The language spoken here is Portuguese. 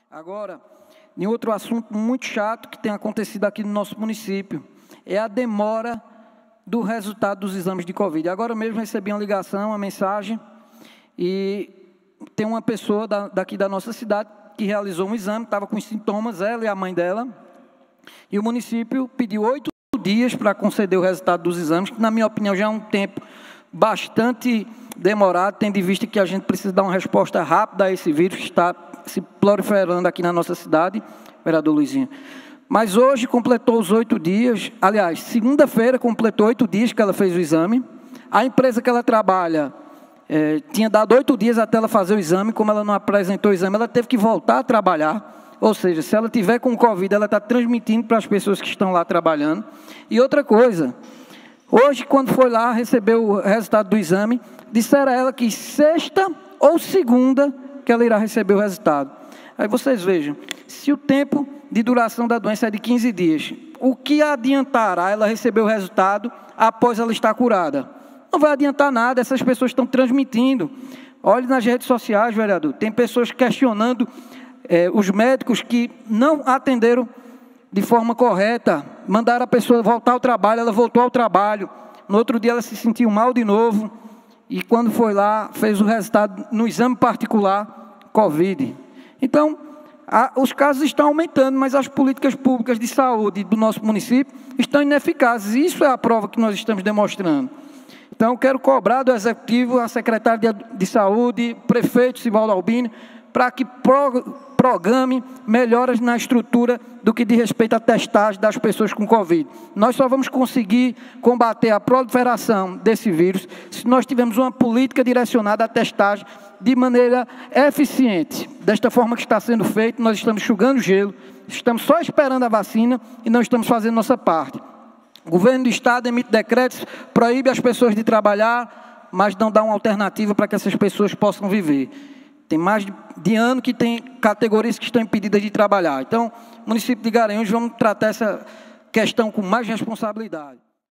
Agora, em outro assunto muito chato que tem acontecido aqui no nosso município, é a demora do resultado dos exames de Covid. Agora mesmo recebi uma ligação, uma mensagem, e tem uma pessoa daqui da nossa cidade que realizou um exame, estava com sintomas, ela e a mãe dela, e o município pediu 8 dias para conceder o resultado dos exames, que na minha opinião já é um tempo bastante demorado, tendo em vista que a gente precisa dar uma resposta rápida a esse vírus que está se proliferando aqui na nossa cidade, vereador Luizinho. Mas hoje completou os 8 dias, aliás, segunda-feira completou 8 dias que ela fez o exame. A empresa que ela trabalha tinha dado 8 dias até ela fazer o exame, como ela não apresentou o exame, ela teve que voltar a trabalhar. Ou seja, se ela tiver com Covid, ela está transmitindo para as pessoas que estão lá trabalhando. E outra coisa, hoje, quando foi lá receber o resultado do exame, disseram a ela que sexta ou segunda que ela irá receber o resultado. Aí vocês vejam, se o tempo de duração da doença é de 15 dias, o que adiantará ela receber o resultado após ela estar curada? Não vai adiantar nada, essas pessoas estão transmitindo. Olhe nas redes sociais, vereador, tem pessoas questionando os médicos que não atenderam de forma correta, mandaram a pessoa voltar ao trabalho, ela voltou ao trabalho, no outro dia ela se sentiu mal de novo, e quando foi lá, fez o resultado no exame particular, Covid. Então, os casos estão aumentando, mas as políticas públicas de saúde do nosso município estão ineficazes, e isso é a prova que nós estamos demonstrando. Então, eu quero cobrar do Executivo, a secretária de Saúde, prefeito Sivaldo Albino, para que programe melhoras na estrutura do que diz respeito à testagem das pessoas com Covid. Nós só vamos conseguir combater a proliferação desse vírus se nós tivermos uma política direcionada à testagem de maneira eficiente. Desta forma que está sendo feito, nós estamos enxugando gelo, estamos só esperando a vacina e não estamos fazendo nossa parte. O governo do Estado emite decretos, proíbe as pessoas de trabalhar, mas não dá uma alternativa para que essas pessoas possam viver. Tem mais de ano que tem categorias que estão impedidas de trabalhar. Então, município de Garanhuns, vamos tratar essa questão com mais responsabilidade.